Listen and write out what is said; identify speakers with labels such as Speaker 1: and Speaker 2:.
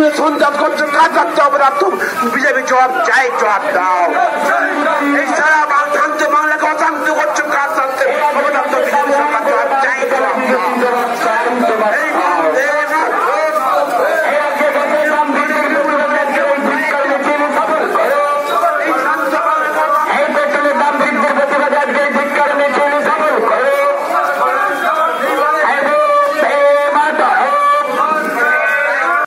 Speaker 1: সন্ত্রাস করছে, কার থাকতে অপরাধ? বিজেপি জবাব চাই, জবাব দাও। এই সারা শান্তি বাংলাকে অশান্ত করছে, কার থাকতে অপরাধ? বিজেপি সরকার জবাব চাই, জবাব দাও।